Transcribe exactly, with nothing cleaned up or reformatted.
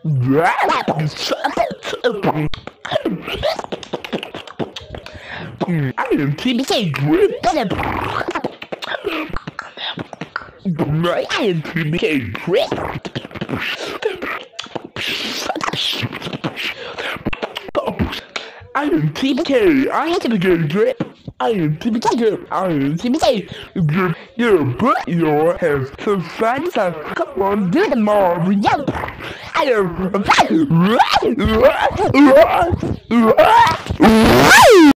I am T B K drip. I am T B K drip. I am T B K. I am T B K drip. I am T B K drip. I am T B K drip. Your butt, your has some fun stuff. Come on, do the more. Yep. I am.